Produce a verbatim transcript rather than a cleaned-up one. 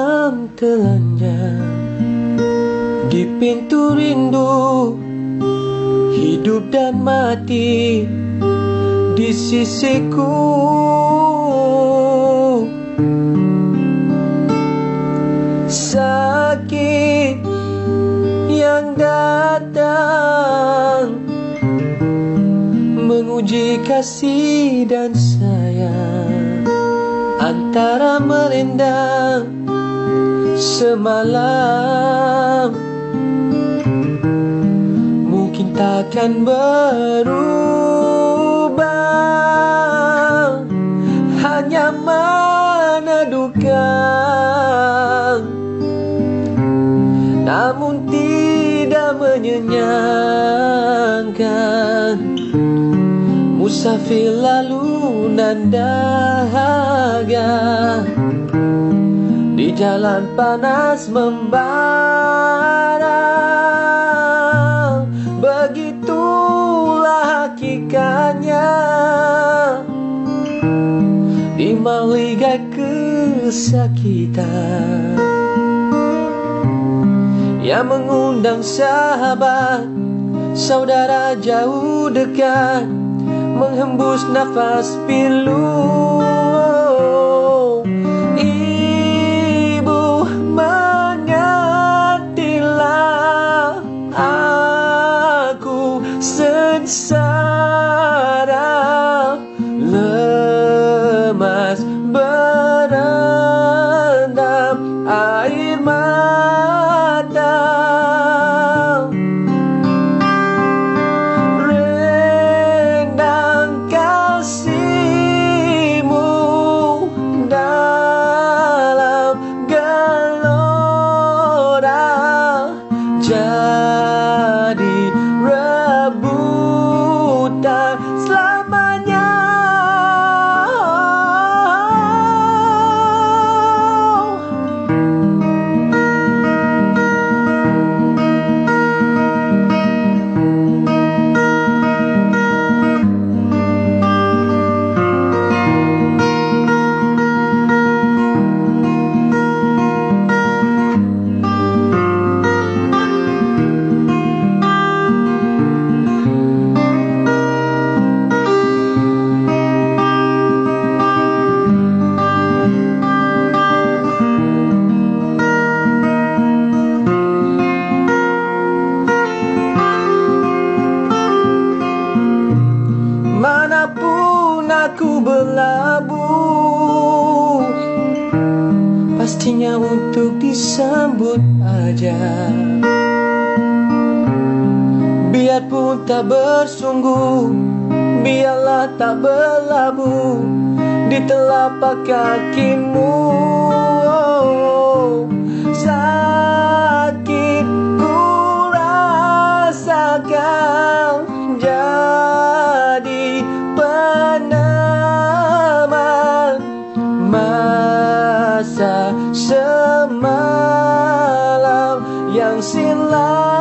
malam telanjang di pintu rindu, hidup dan mati di sisiku. Sakit yang datang menguji kasih dan sayang, antara melintang semalam mungkin takkan berubah, hanya meneduhkan namun tidak menyenangkan. Musafir lalu nan dahaga di jalan panas membara. Begitulah hakikatnya di maligai kesakitan yang mengundang sahabat, saudara jauh dekat, menghembus nafas pilu. Ibu mengertilah aku sengsara, lemas berendam air mata. Jadi rebutan selamanya. Manapun aku berlabuh, pastinya untuk disambut aja. Biarpun tak bersungguh, biarlah tak berlabuh di telapak kakimu. Sakit ku rasakan jadi penaman masa semalam yang silam.